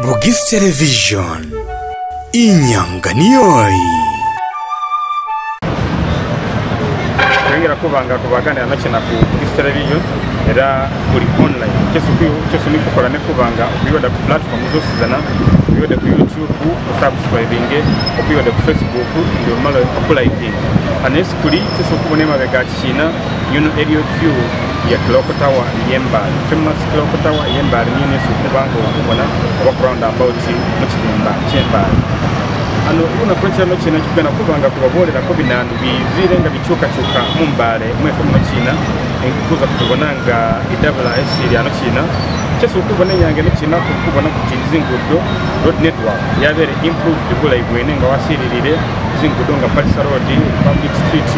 Bugis Television Inyanganiyoi Kuingira kubanga kubaganira nakina ku Bugis Television era uri online cyose ni gukora ne kubanga ubiyoda ku platform zose zana ubiyoda ku YouTube subscribing ubiyoda ku Facebook ndio malo applying anes kuri cyose kubone mabega china yuno area view ya Clock Tower Yemba famous Clock Tower Yemba ni nesu kubango kubona background about muchimba chemba ano una kwecha no china kigana kubanga kubaborera ko binanu bizirenga bicuka mumbare mwefe mu china kuza kutubonanga IWS ya no china cyese ukubona yange no china kubona kuti zingudo road network yabere improved bula igwenenga wasiririre zingudo nga Palisa Road Public Street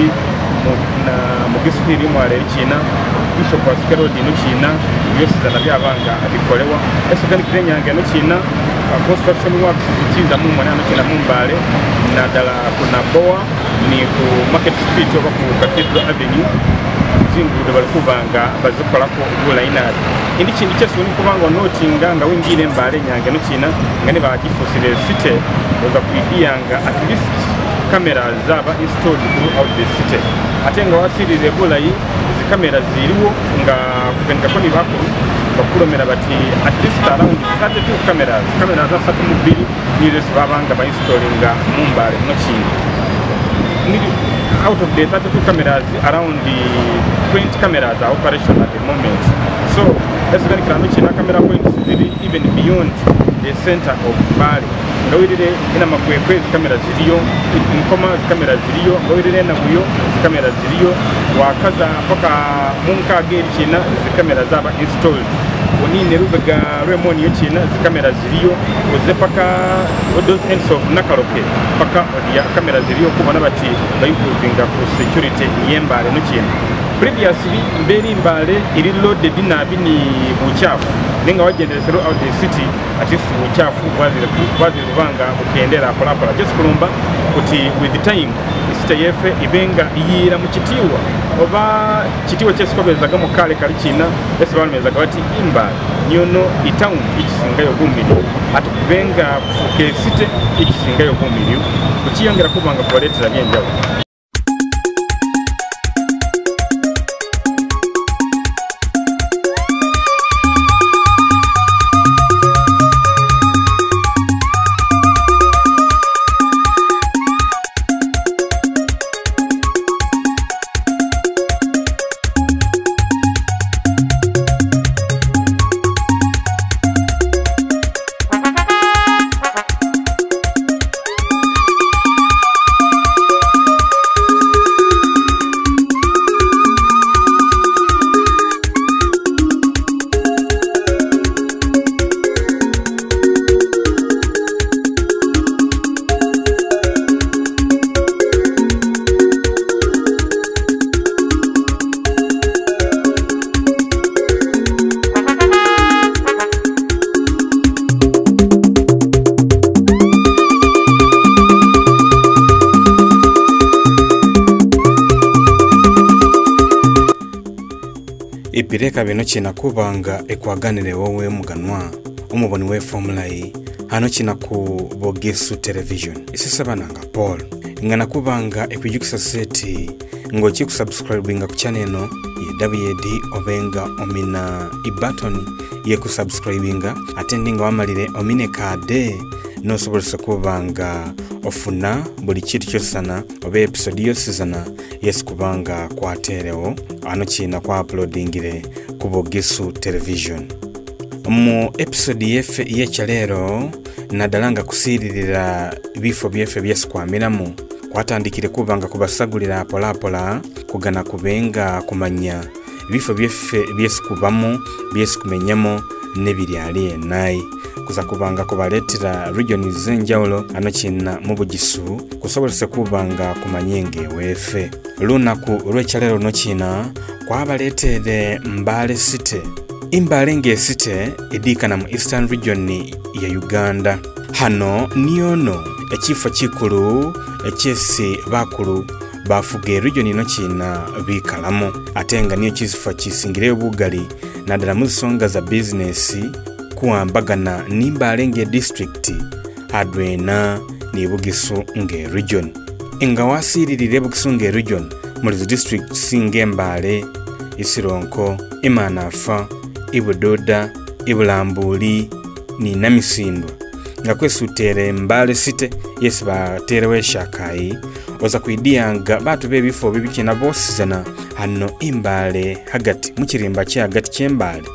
na mugisiri mu are china Bishop Pascal Road no china yose zana byabanga abikorewa ese kandi kirenyange no china construction works zikiza mu mwana no china mumbare na dala kuna boa ni ku Market Street oba ku Cathedral Avenue zingudo bali kubanga bazikola ko bula inari indi kindi cyose uri kubanga notinga nga wingire mbare nyange no china ngane bagifosire city oza kwidiyanga at least cameras zaba installed throughout the city atenga wasirire bula yi kamera ziriwo nga kubenga ko ni bakuru bakuromera bati at least around 32 cameras za satu mubiri ni resi babanga ba installinga mumbare no chini ni out of the 32 cameras around the 20 cameras are operational at the moment so let's go to china camera points even beyond the center of Bali ngawirire ina makwekwe kamera ziriyo inkoma kamera ziriyo ngawirire na buyo kamera ziriyo wakaza paka munka gate china kamera zaba installed woni nerubaga remoni yo china kamera ziriyo uze paka those ends of nakaloke paka odia kamera ziriyo kubona bati bayimprovinga ku security yembare no china previously mberi mbale iri loaded na bini buchafu ninga wagendera throughout the city ati buchafu bwazi rubanga ukendera polapala just kulumba kuti with the time isite yefe ibenga iyira mu kitiwa oba kitiwa cyesikobezaga mu kale kali china ese bamezaga bati imba nyono itown ikisinga yo gumiri ati kubenga kuke city ikisinga yo gumiri ukiyongera kubanga kubaletera byenjawo Ipireka bino kina kubanga ekwaganire wowe muganwa umuboni we formula yi hano kina ku Bugis Television isisabana nga Paul ngana kubanga ekwijukisa seti ngo kikusubscribinga ku channel no WD obenga omina i-button ye kusubscribinga atendinga wamalire omine kade no sobolesa kubanga ofuna buli kitu kyosana oba episode yosizana yes kubanga kwaterewo ano kina kwa uploadingire ku Bugis Television mu episode yefe yechalero nadalanga kusiririra bifo byefe byeskwamiramu kwatandikire kubanga kubasagulira polapola kugana kubenga kumanya bifo byefe byeskubamu byeskumenyamo nebiri ali nayi kuza kubanga kubaletera region zenjawulo ano kina mu Bugisu kusobolesa kubanga kumanyenge wefe lunaku lwechalero no kina kwabaletere Mbale City Imbale nge city edikana mu Eastern region ya Uganda hano niyono ekifo kikulu ekyesi bakulu bafuge region ino kina bikalamu atenga niyo kifo kisingire obugali nadala mu songa za business kuambagana nimbale nge district adwena ni Bugisu nge region. Nga wasiririre Bugisu nge region muri district singembale Isironko, Imanafa, Ibudoda, Ibulambuli ni Namisindwa. Nga kwesutere mbale site yesi baterewe shakai oza kuidianga batu bebifo bibikina bosizana hano imbale hagati mukirimba kya hagati kyembale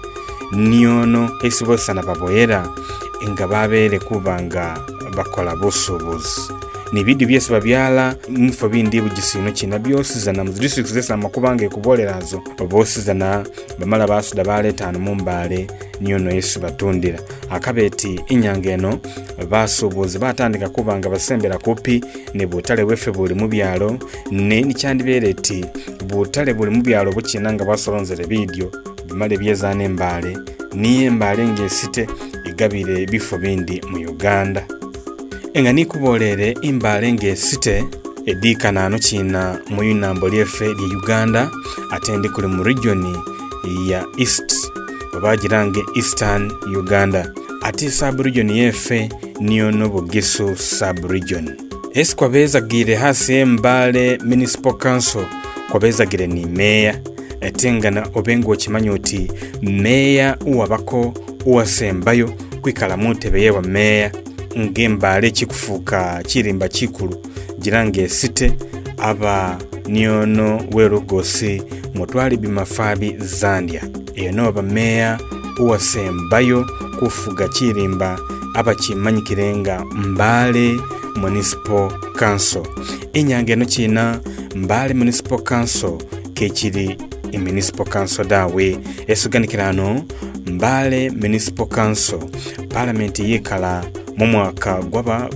niono esi bosana baboyera nga babere kubanga bakola bosobozi ni bidi byesi babyala mufo bindi bugisino kina byosizana mu districts zesa makubanga kubolerazo bosizana bamala basuda baletana mumbale niono yesu batundira akabeti inyangeno basobozi batandika kubanga basembera kopi ne butale wefe buli mu byalo ne nicyandibereti butale buli mu byalo bukinanga basolonzere video bimale byezana embale ni embale ngesite igabire bifo bindi mu Uganda. Enga nikubolere imbale ngesite edikana ano kina mu yunambo lyefe lye Uganda atendi kuli mu region ya East babagirange Eastern Uganda ati sub-region yefe niyo no Bugisu sub-region. Esi kwabeza gire hasi embale municipal council kwabeza gire ni mayor etengana obengo kimanyo oti mayor uwabako uwasembayo kwikala mutebe yewa mayor ngembale kikufuka kirimba kikulu girange site aba niono werugosi mutwali bimafabi Zambia eyo no ba mayor uwasembayo kufuga kirimba aba kimanyikirenga Mbale Municipal Council. Inyange no kina Mbale Municipal Council kekiri Municipal Council dawe esuganikirano Mbale Municipal Council Parliament yekala mu mwaka gwaba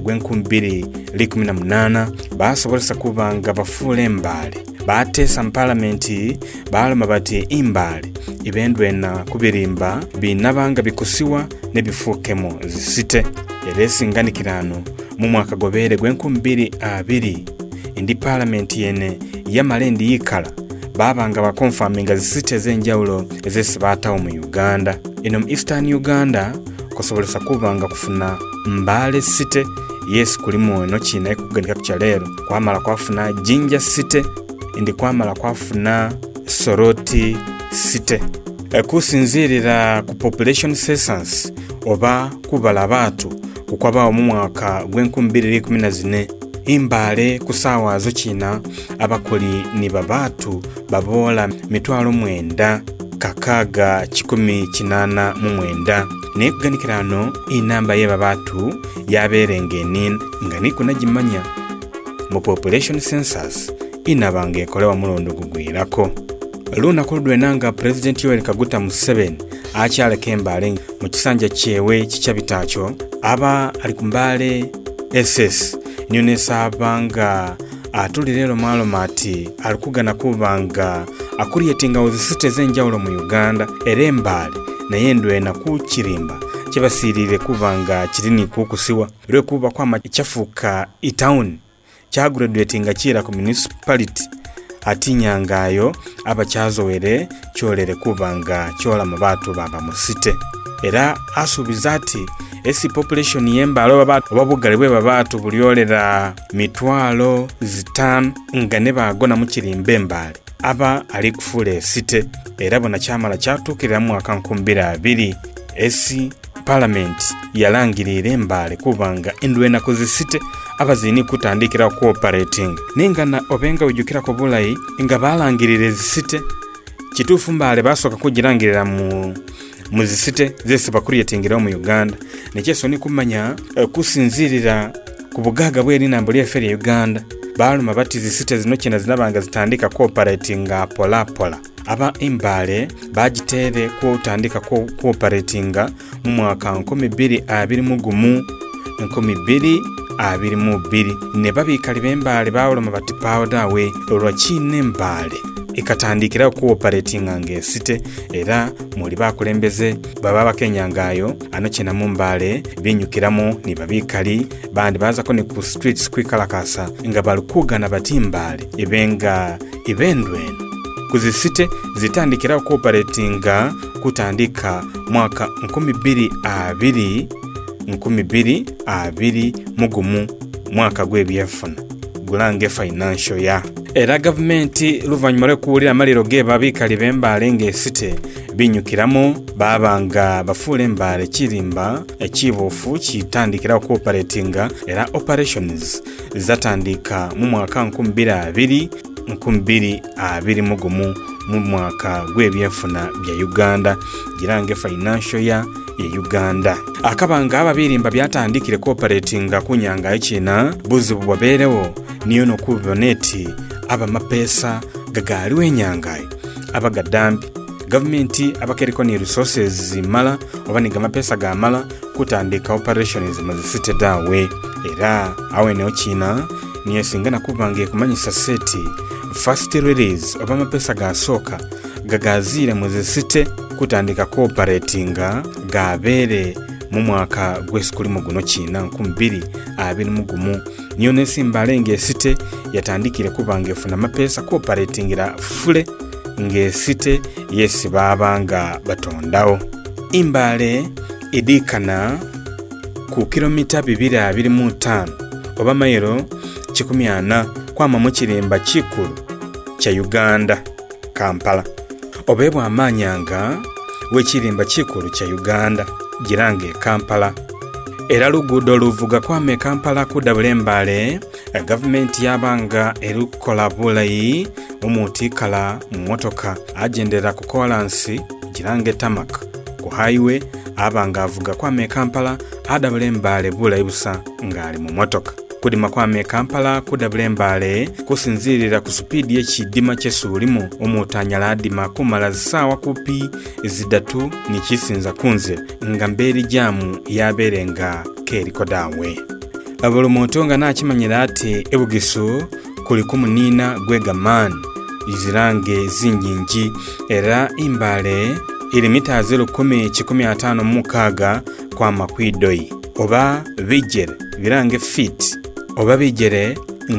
gw'2018 basobolesa kubanga bafule Mbale batesa Parliament baloma bati imbale ibendwena kubirimba binabanga bikusiwa ne bifukemo zisite eresinganikirano mu mwaka gobere gw'2020 indi Parliament yene yamalendi yikala babanga bakonfaminga zisite zenjawulo ezesibatawo mu Uganda. Ino mu Eastern Uganda kusobolesa kubanga kufuna Mbale City yes kulimo no kina kuganika kuchalero kwamala kwafuna Jinja City indi kwamala kwafuna Soroti City. Kusinzirira ku population census oba kubala batu kukwaba mu mwaka gw'2014 imbale kusawa zo kina abakoli ni babatu babola 9,000 kakaga 1,800 ne kuganikirano inamba ye babatu yaberengeni ngani kunagimanya mu population census inabange kolewa mulondo gugwirako. Luna kuludwenanga President Yoweri Kaguta Museveni akyala kembale mu kisanja kyewe kikyabitacho aba alikumbale SS nyone sabanga atulirero malo mati alikugana kubanga akuriyetinga uzisite zenjawulo mu Uganda erembale nayendwe na kukirimba kibasirire kubanga kirini kukusiwa rwe kuba kwa ichafuka itown kyagraduatinga kira ku municipality atinyangayo abakyazowere kyolere kubanga kyola mabatu baba musite era asubizati esi population yembalo babatu babugale bwe babatu bulyolera 5,000 ngane bagona mu kirimbe mbale aba ali kufule site era bona kyamala kyatukira mu mwaka 2020 esi Parliament yalangirire mbale kubanga endwena kuzisite abazini kutandikira cooperating ningana obenga ujukira ko bulayi nga balangirire zisite kitufu mbale basoka kugirangirira mu zisite zese bakuriyetingira mu Uganda nekyeso ni kumanya kusinzirira kubugaga bwe linambo lya feri Uganda baluma bati zisite zino kina zinabanga zitandika cooperating pola pola aba imbale bagitere ko utandika cooperating mu mwaka 2021 ne babikali bembale bawuluma bati pawdawe olwakine mbale ikatandikira cooperating ngesite era muri bakulembeze baba bakenyangayo ano kina mumbale binyukiramo ni babikali bandi baza ko ni ku streets kwikalakasa nga balukugana batimbale ibenga ibendwe kuzisite zitandikira cooperatinga kutandika mwaka 2020 mugumu mwaka gw'ebyefuna gulange financial ya era gavumenti luvanyuma lw'okuwulira amaliro g'ebabikali b'embaale ng'esite binyukiramu babanga bafuula embaale kirimba ekibuufu kitandikira cooperatinga era operations zatandika mu mwaka 2020 mugumu mu mwaka gw'ebyefuna bya Uganda girange financial ya Uganda. Akabanga ababirimba byatandikire cooperatinga kunyanga ekina buzibu bwaberewo niyo nokuboneti aba mapesa gagaliwe nyangaye abagadambi government abakeriko ni resources mala obaniga mapesa gamala kutandika operations mazisite dawe era awene okina niyo singana kubange kumanyisa seti first release oba mapesa gasoka gagazire muzisite kutandika cooperatinga gabere mu mwaka gw'esikuli muguno kina 2020 niyo nesimbale ng'esite yatandikire kubanga efuna mapesa cooperatingira fule ng'esite yesi babanga batondawo imbale edikana ku kilomita 225 oba mayiro 140 kwama mu kirimba kikulu kya Uganda Kampala obebwa amanyanga w'ekirimba kikulu kya Uganda girange Kampala era lugudo luvuga kwame Kampala kudabula embale gavumenti yabanga erukola bulayi omutikala mu motoka agendera ku kolansi girange tamak ku highway abanga avuga kwame Kampala adabula embale bulayi busa ngali mu motoka kudima kwame Kampala kudabula embale kusinzirira ku speed y'ekidima ky'esuulimu omutanyala adima kumala zisaawa kupi zidatu nikisinza kunze nga mberi jamu yaberenga keriko dawe abulumuntu nga nakimanyira ati ebugisu kuli kumunina gwegaman izirange zinyingi era imbale ili mita 10,115 mukaga kwa makwidoi oba bijere birange feet oba bijere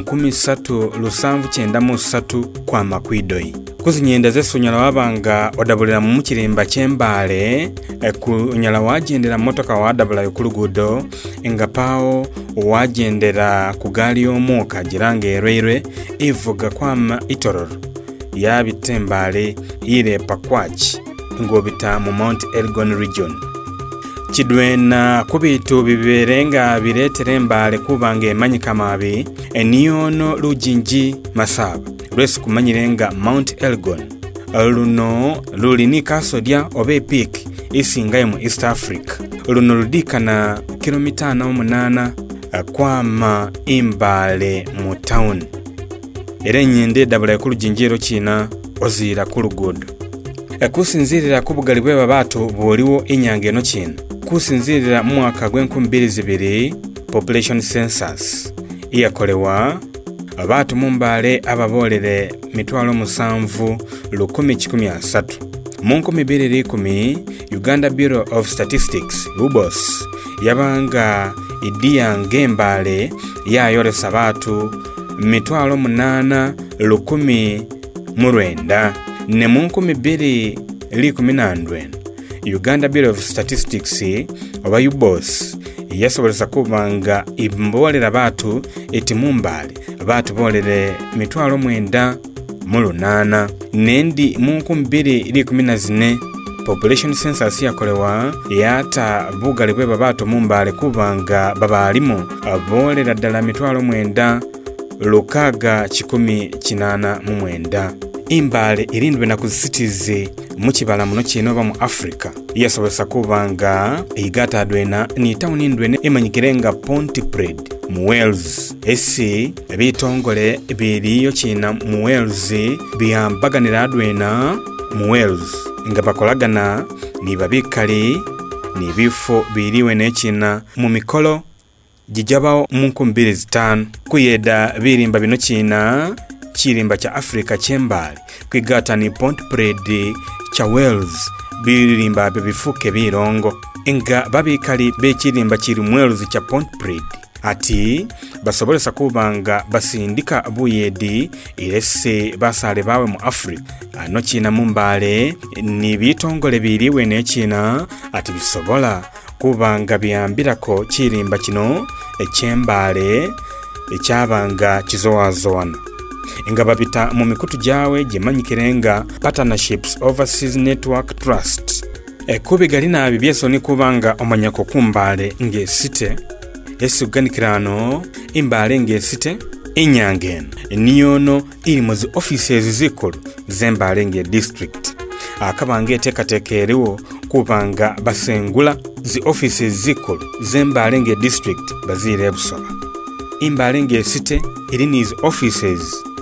3,793 kwa makwidoi kuzinyenda zesunyala wabanga odabulira mu kirimba ky'embale kunyala wagendera motoka wadabula ku lugudo nga pao wagendera ku gaali y'omwoka girange erweirwe ivuga kwama itororo yabitembale ire pakwachi ngobita mu Mount Elgon region kidwena kubitu biberenga biretere embale kubanga emanyika mabi eniyono lujinji masaba lwesi kumanyirenga Mount Elgon luno lulini kasodya oba peak isingaye mu East Africa luno ludikana kilomita 8 kwama imbale mu town era nyende dabula ku lujinjiro kina ozira ku lugudo kusinzirira ku bugali bw'abantu bwoliwo enyanga eno kina kusinzirira mu mwaka gw'2022 population census iyakolewa abantu mu mbale ababolere 7,113 mu 2010 Uganda Bureau of Statistics UBOS yabanga idiyange embale yayolesa abantu 8,119 ne mu 2019 Uganda Bureau of Statistics oba UBOS yasobolesa kubanga imbolera abantu eti mumbale abantu bolere 9,8 nendi mu 2014 population census yakolewa yata bugali bwe babatu mumbale kubanga babalimu abolera ddala 9,689 imbale irindwe na kuzisitize mu kibala muno kino mu Africa yasobesa kubanga igatadwena ni town ndwene emanyikirenga Pontypridd mu Wales esi bitongole biriyo kina mu Wales byambaganira adwena mu Wales nga bakolagana ni babikali ni bifo biriwe nekina mu mikolo gijabawo mu 2005 kuyeda birimba bino kina kirimba kya Africa kyembali kwigata ni Pontypridd kya Wales birimba bifuke birongo nga babikali bekirimba kiri mu Wales kya Pontypridd ati basobolesa kubanga basindika buyedi irese basale bawe mu Africa ano China mumbale ni bitongole biriwe ne China ati bisobola kubanga byambirako chirimba kino ekyembale ekyabanga kizowazowana nga babita mu mikutu jawe gemanyikirenga Partnerships Overseas Network Trust kubigalina bibyesoni kubanga omanyako kumbale ngesite esuganikirano imbale ngesite Inyangeno niyono iri mu zi offices zikulu zembale nge district akabange tekatekeriwo kubanga basengula zi offices zikulu zembale nge district bazire busoba imbale ngesite iri nizi offices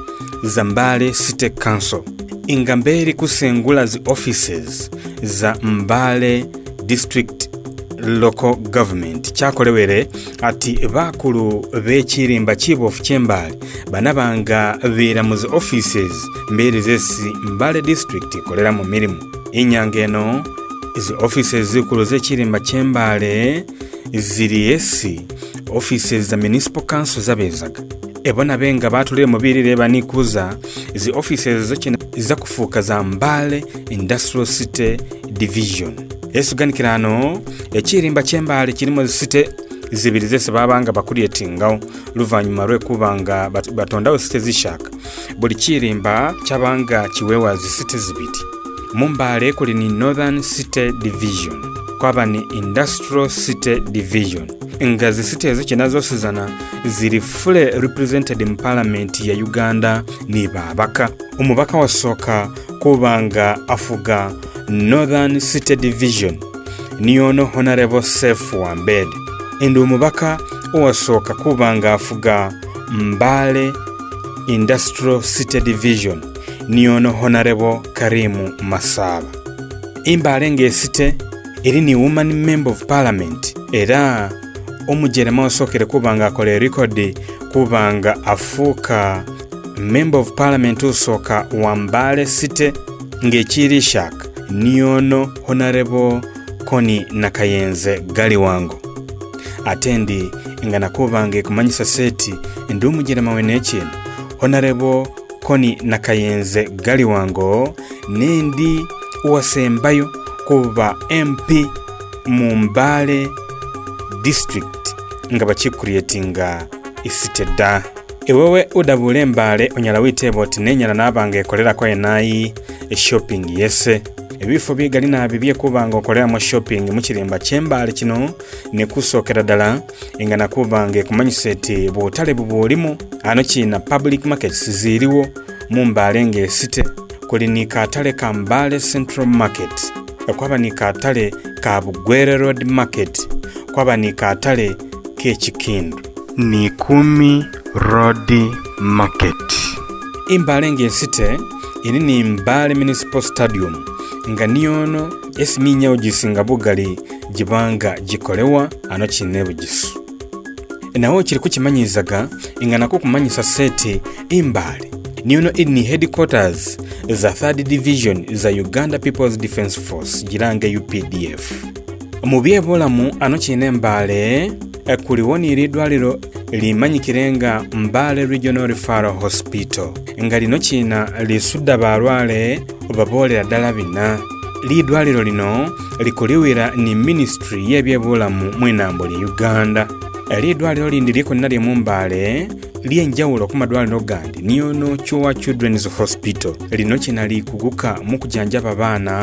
za Mbale City Council ingamberi kusengula zi offices za Mbale District Local Government chakolewere ati bakulu bechirimba chibofu chembale banabanga bera mu zi offices mbere zesi Mbale District kolera mu mirimu Inyangeno izi offices zikulu zechirimba chembale ziri esi offices za Municipal Council zabezaga ebona benga batulire mubirire banikuza izi offices zokina zakufuka za Mbale Industrial City Division esuganikirano echirimba chembale kirimo city zibiri zese babanga bakurietingawo luvanyuma rwe kubanga batondawo city zishaka buli chirimba chabanga chiwewa zi city zibiti Mumbale kuli ni Northern City Division kwaba ni Industrial City Division nga zi city ezo kinazo sizana ziri fully represented in Parliament ya Uganda ni babaka umubaka wasoka kubanga afuga Northern City Division niyono Honorable Sefu Wambed endo umubaka wasoka kubanga afuga Mbale Industrial City Division niyono Honorable Karimu Masaba imbale ngesite iri ni woman member of parliament era omujerema osokere kubanga akole record kubanga afuka member of parliament usoka wa Mbale City ngechiri shaka niyono Honorable Koni Nakayenze Galiwango atendi ingana kubanga kumanyisa seti ndi omujerema wenechino Honorable Koni Nakayenze Galiwango nendi uwasembayo kuba MP mu Mbale District nga bachikuriyetinga isiteda ewewe udabule Mbale onyala witebo tinenyala nabanga ekolera kwa enayi shopping yese ebifo bigalina bibye kubanga okolera mu shopping mu kirimba chembale kino ne kusokera dala ingana kubanga kumanyiseti butale bubulimu ano China public markets ziriwo mu Mbale ngesite kuli ni katale ka Mbale Central Market kwaba ni katale ka Bugwere Road Market kwaba ni katale ke Chikindu ni Kumi Road Market imbale ngesite ini ni Mbale Municipal Stadium nga niyono esiminya ojisinga bugali jibanga jikolewa ano Chinebu jisu nawo kiri kukimanyizaga ingana ko kumanyisa seti imbale niyono ini headquarters za 3rd Division za Uganda People's Defense Force jirange UPDF mubyebolamu ano Chine Mbale kuliwoni lidwaliro limanyikirenga Mbale Regional Referral Hospital nga lino China lisudda balwale babolera ddala bina lidwaliro lino likuliwira ni Ministry yebyebolamu mwinambo lya Uganda lidwaliro lindi liko nalye mu Mbale lyenjawulo ku madwaliro gandi niyono Chua Children's Hospital lino China likuguka mu kujanjaba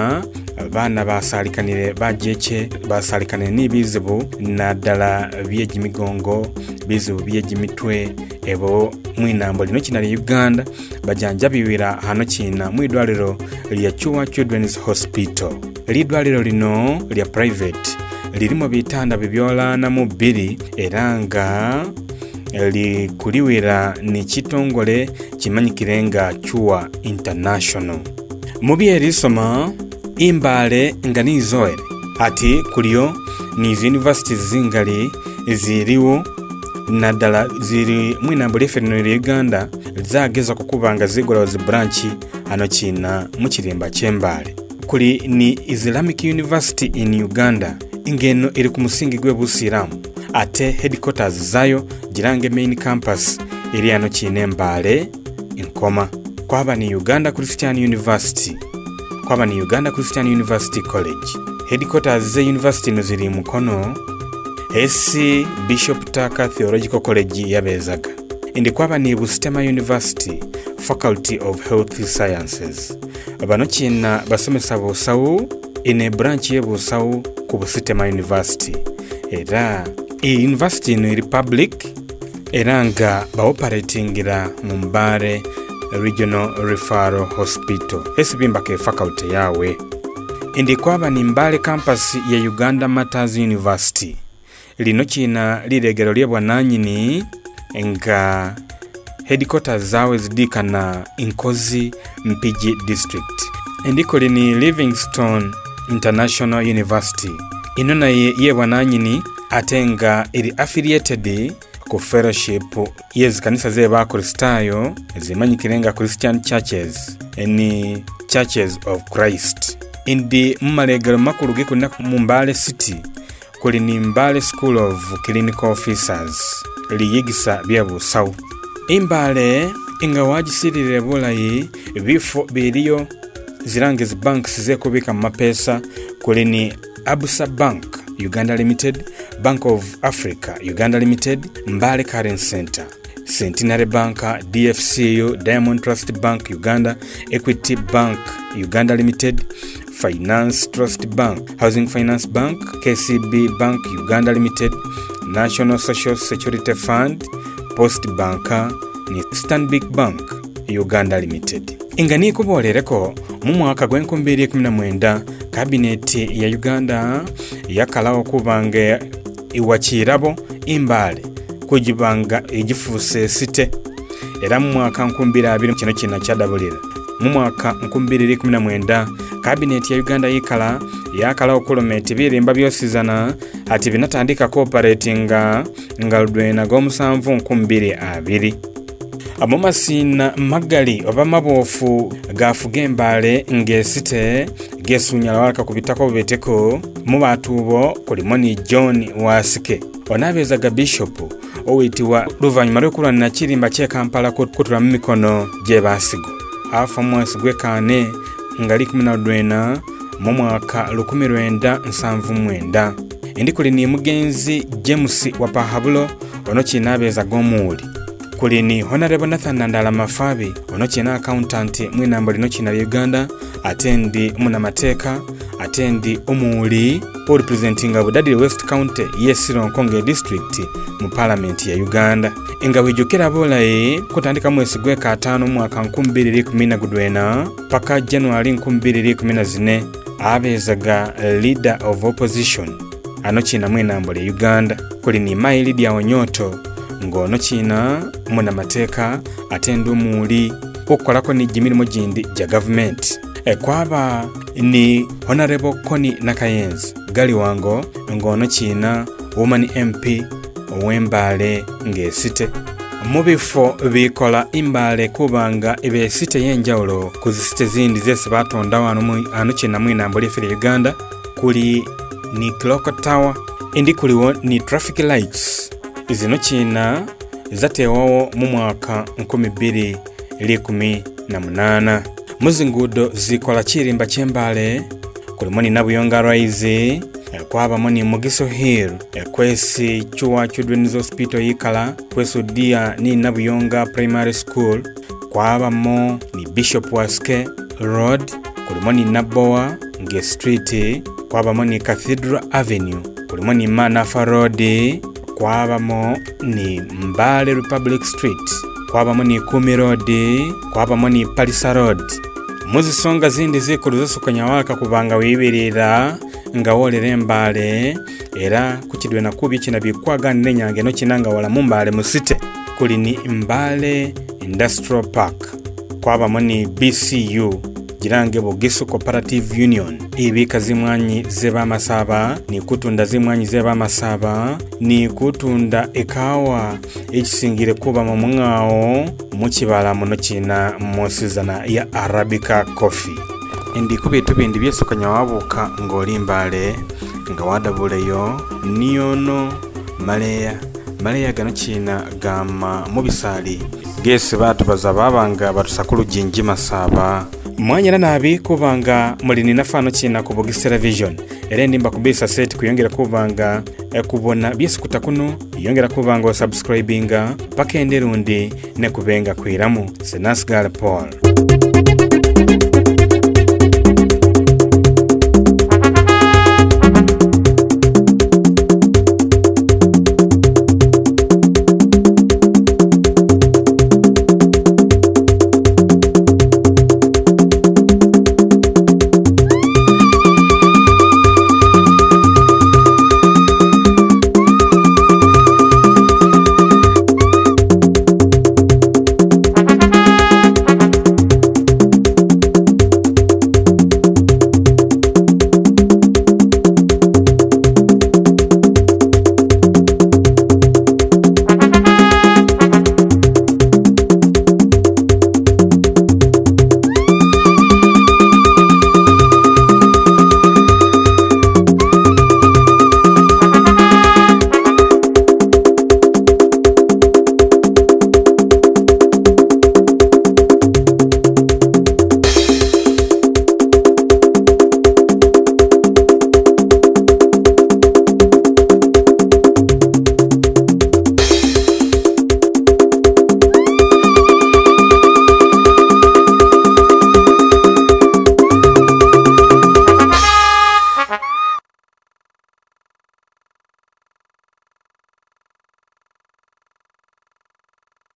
abaana basalikanire bajeche basalikanire nibizibu naddala by'emigongo bizibu by'emitwe ebo mwinambo lino China lya Uganda bajanjabiwira hano China mwidwaliro lya Chua Children's Hospital lidwaliro lino lya private lirimo bitanda bibyolana mu bbiri era nga likuliwira ni kitongole kimanyikirenga Chua International mubyerisoma imbale nga nizoere ati kuliyo ni universities zingali ziriwo naddala ziri mwinambo lyeffe lya Uganda zageza kukubanga zigolawo zi branch ano China mu kirimba ky'Embale kuli ni Islamic University in Uganda ingeno iri ku musingi gw'Ebusiramu ate headquarters zayo girange main campus eri ano Kiina Mbale Nkoma. Kwaba ni Uganda Christian University College. Headquarters ze university no ziri Mukono esi Bishop Taka Theological College yabezaga. Indi kwaba ni Bustema University Faculty of Health Sciences. Abano Kiina basomesa Busawu ine branch ye Busawu ku Bustema University. Era university ni republic era nga baoperatingira mu Mbale Regional Referral Hospital esibimba ke faculty yawe. Indi kwaba ni Mbale campus ya Uganda Matters University. Lino Kiina liregero lye bwananyini nga headquarters zawe zidikana Nkozi Mpigi district. Indiko lini Livingstone International University. Ino na ye bwananyini atenga ili affiliated ku fellowship yezi kanisa ze ba Kristayo zimanyikirenga Christian Churches ni Churches of Christ. Indi mmalegero makulu gekuna mu Mbale City kuli ni Mbale School of Clinical Officers liyigisa bya Busawu. Imbale inga wagisirire bulayi bifo biliyo zirangiza banks ze kubika mapesa kuli ni Absa Bank Uganda Limited, Bank of Africa Uganda Limited, Mbale Currency Center, Centenary Bank, DFCU, Diamond Trust Bank Uganda, Equity Bank Uganda Limited, Finance Trust Bank, Housing Finance Bank, KCB Bank Uganda Limited, National Social Security Fund, Post Bank ni Stanbic Bank Uganda Limited. Ingani kubolereko mu mwaka gwa 2019 cabinet ya Uganda yakalawo kubanga iwachirabo Imbale kujibanga ejifuse site era mu mwaka 2020 kino kina kyadabulira. Mu mwaka 2019 cabinet ya Uganda yakalawo kulometi birimba byosizana ati binatandika cooperatinga ngaludwena gomusanvu 2020. Amomasina magali obamabofu gafuga Embale ngesite gesunyala walaka kubitako beteko mu batubo kulimoni John Wasike onabezaga bishop owitiwa luvanyuma lw'okulwanira kirimba kye Kampala kutula mu mikono gye basigo afa mwezi gwekane ngali 12 mu mwaka 1979. Indi kuli ni mugenzi James Wapahabulo ono Kiina gomuli. Kuli ni Honorable Nathan Nandala Mafabi ono Kiina accountant mwinambo lino Kiina Uganda atendi munamateka atendi omuli representing Budadiri West County Sironkonge district mu parliament ya Uganda. Inga wijukira bolaye kutandika mwezi gweka 5 mwaka 2019 paka January 2014 abezaga leader of opposition ano Kiina mwinambo le Uganda. Kuli ni Mai Lydia Onyoto ngono Kiina munamateka atendi omuli kukolako ni jimirimo jindi ja government. Kwaba ni Honorable Koni Nakayenzi gali wango ngono Kiina woman MP ow'Embale ngesite. Mubifo bikola Imbale kubanga ebe site yenjawulo kuzisite zindi zese batonda wano Kiina mwinambo lyefe Uganda. Kuli ni clock tower indi kuliwo ni traffic lights. Izino Kiina zatewawo mu mwaka 2018. Muzingudo zikola kirimba ky'Embale kulimoni Nabuyonga Rise kwabamo ni Mugiso Hill kwesi Chuwa Children's Hospital yikala kwesu dia ni Nabuyonga Primary School kwabamo ni Bishop Waske Road kulimoni Naboa Nge Street kwabamo ni Cathedral Avenue kulimoni Manafa Road kwabamo ni Mbale Republic Street kwabamo ni Kumi Road kwabamo ni Palisa Road. Muzisonga zindi zikulu zosukanya walaka kubanga wibirira nga wolera Embale era kukidwe na kubi kina bikwaganire nyange no kinanga wala mu Mbale mu city. Kuli ni Mbale Industrial Park kwabamo ni BCU Girange Bugisu Cooperative Union ibika zimwanyi zeba masaba ni kutunda zimwanyi zeba masaba ni kutunda ekawa ekisingire kuba mu mwao mu kibala muno Kiina mosizana ya Arabica coffee. Indi kubitu bindi byesukanya wabuka ngoli Mbale nga wadabuleyo niyono maleya gano china gama mubisali gesi batubaza babanga batusakulu jinji masaba mwanyala nabi kubanga mulini nafano china ku Bugisi Television era ndimba kubisa set kuyongera kubanga kubona byesi kutakuno yongera kubanga subscribinga paka enderundi ne kubenga kwiramu Senasigala Paul.